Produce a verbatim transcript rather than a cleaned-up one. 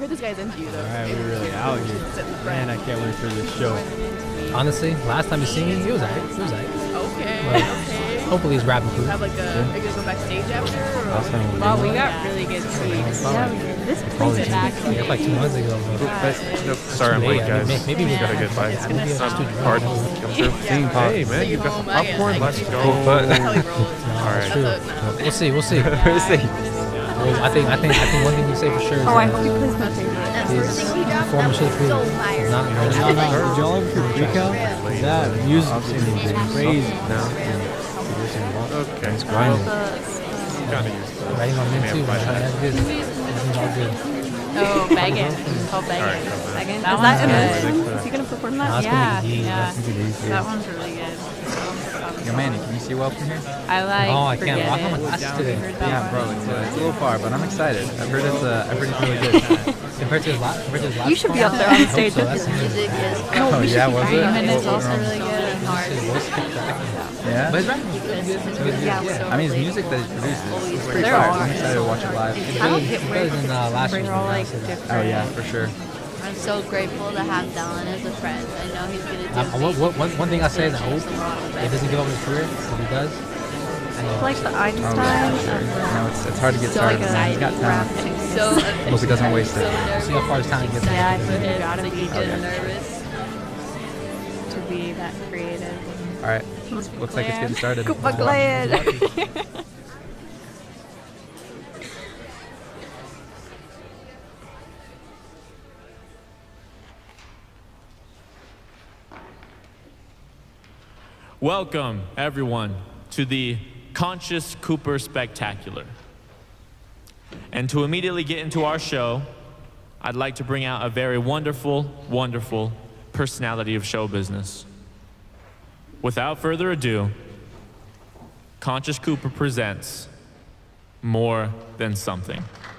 heard this guy's into you though. All right, we're really out here. Man, I can't wait for this show. Honestly, last time he singing, he was alright. He was alright. Okay, But okay. hopefully he's rapping proof. Have like a, are you gonna go backstage after? Or? Last time we Wow, did we got really good seats. Yeah, we did. This place is Yeah, actually. like two months ago. Bro. But, no, sorry, I'm Hey, late, guys. maybe- maybe we gotta get by. It's gonna Some stop. hard come through. Theme park. Hey, man, you got home, some I get- popcorn? I Let's get- go. That's how he rolls. No, All it's right. true. That's a- no. We'll see. We'll see. We'll see. Well, I think I think I think one thing you say for sure is Oh, I that hope he plays my favorite. That his first thing he dropped, that performance was should prove so is fire. not No, no, did y'all ever freak out? That music is crazy. No. Okay. It's grinding. Kind of used to it. writing on men too. Man. That's good. Everything's all good. Oh, Megan. It's called All right, Megan. come back. Megan. That Is one's that good. good? Is he gonna perform Nah, that? it's Yeah, gonna be easy. yeah. That's gonna be easy. That one's really good. Yo, Manny, can you see well from here? I like. Oh, I can't. Forget Walk on my It. glasses Have today. you heard that Yeah, one? bro, it's, uh, it's a little far, but I'm excited. I've heard it's, uh, I've heard it's really good. Compared to his last, compared to his last. You should be up performance, there on I hope stage so. with That's his Music is Oh, yeah, was it? Raymond is What- also what- really good and hard. his voice kept cracking. Yeah? But his rapping was good. Yeah, Yeah. I mean, his music that he produces is pretty They're fire. all I'm excited to watch it live. It's I don't better- get it's where better than uh, last year's. they're all one, like I'll say that. different. Oh, yeah, for sure. I'm so grateful to have Dylan as a friend. I know he's gonna do Um, what, what, one, one thing I say is I hope amazing things. he doesn't give up his career. If he does, Like the Oh, Einstein. yeah, for sure. You know, it's, it's hard to get So started, like man. He's got talent. So Hope he doesn't waste it. see how far his talent gets. Yeah, I think you It's gotta like be you good get nervous. to be that creative. All right. Looks like it's getting started. Koopa Clan. Welcome, everyone, to the Conscious Cooper Spectacular. And to immediately get into our show, I'd like to bring out a very wonderful, wonderful personality of show business. Without further ado, Conscious Cooper presents More Than Something.